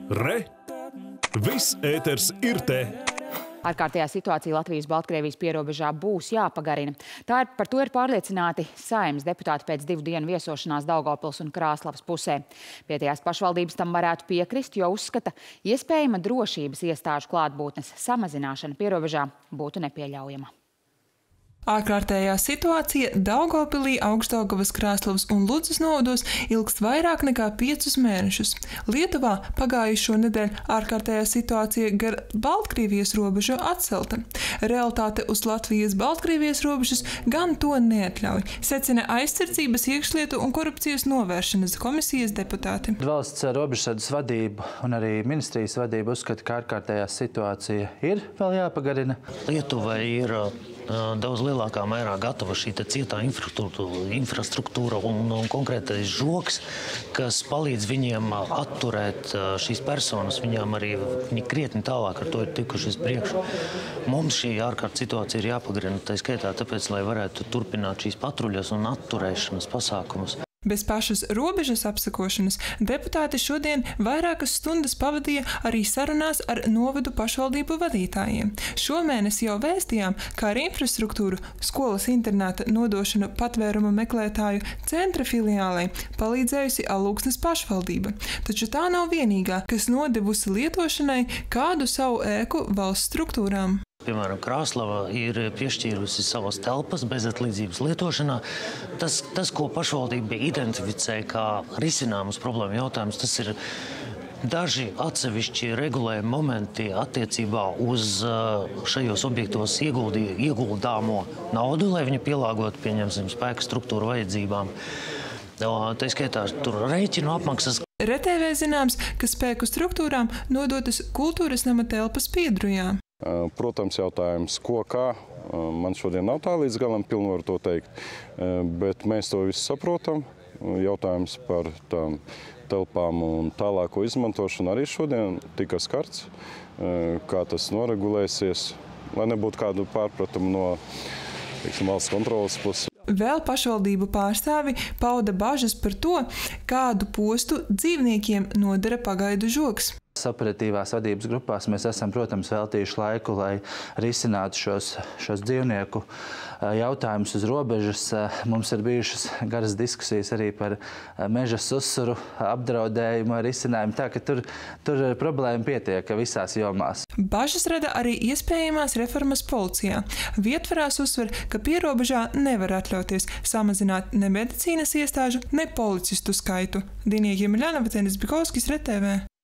Re! Viss ēters ir te! Ārkārtējā situācija Latvijas-Baltkrievijas pierobežā būs jāpagarina. Par to ir pārliecināti Saeimas deputāti pēc 2 dienu viesošanās Daugavpils un Krāslavas pusē. Vietējās pašvaldības tam varētu piekrist, jo uzskata, iespējama drošības iestāžu klātbūtnes samazināšana pierobežā būtu nepieļaujama. Ārkārtējā situācija Daugavpilī, Augšdaugavas, Krāslavas un Ludzas novados ilgst vairāk nekā 5 mēnešus. Lietuvā pagājušo nedēļu ārkārtējā situācija gar Baltkrievijas robežu atcelta. Realitāte uz Latvijas-Baltkrievijas robežas gan to neatļauj, secina Aizsardzības, iekšlietu un korupcijas novēršanas komisijas deputāti. Valsts robežsardas vadība un arī ministrijas vadība uzskata, ka ārkārtējā situācija ir vēl jāpagarina. Lietuvai ir daudz lielākā mērā gatava šī cietā infrastruktūra un konkrētais žoks, kas palīdz viņiem atturēt šīs personas. Viņām arī viņi krietni tālāk ar to ir tikušies priekšu. Mums šī ārkārtas situācija ir jāpagarina, tā skaitā tāpēc, lai varētu turpināt šīs patruļas un atturēšanas pasākumus. Bez pašas robežas apsekošanas deputāti šodien vairākas stundas pavadīja arī sarunās ar novadu pašvaldību vadītājiem. Šomēnes jau vēstījām, ka ar infrastruktūru skolas internāta nodošanu patvēruma meklētāju centra filiālei palīdzējusi Alūksnes pašvaldība. Taču tā nav vienīgā, kas nodevusi lietošanai kādu savu ēku valsts struktūrām. Piemēram, Krāslava ir piešķīrusi savas telpas bezatlīdzības lietošanā. Tas, ko pašvaldība identificēja kā risināmus problēmu jautājumus, tas ir daži atsevišķi regulējumi momenti attiecībā uz šajos objektos ieguldāmo naudu, lai viņi pielāgotu, pieņemsim, spēka struktūru vajadzībām. Tā skaitā tur rēķinu apmaksas. RTV zināms, ka spēku struktūrām nodotas kultūras nama telpas Piedrujā. Protams, jautājums, ko kā, man šodien nav tā līdz galam pilnvaru to teikt, bet mēs to visu saprotam. Jautājums par tām telpām un tālāko izmantošanu arī šodien tika skarts, kā tas noregulēsies, lai nebūtu kādu pārpratumu no valsts kontrolas puses. Vēl pašvaldību pārstāvi pauda bažas par to, kādu postu dzīvniekiem nodara pagaidu žoks. Operatīvās vadības grupās mēs esam, protams, veltījuši laiku, lai risinātu šos dzīvnieku jautājumus uz robežas. Mums ir bijušas garas diskusijas arī par meža susuru apdraudējumu risinājumu, tā ka tur problēma pietiek visās jomās. Bažas rada arī iespējamās reformas policijā. Vietvarās uzsver, ka pierobežā nevar atļauties samazināt ne medicīnas iestāžu, ne policistu skaitu. Dinie Jemeļānava, Cenis Bikovskis, RTV.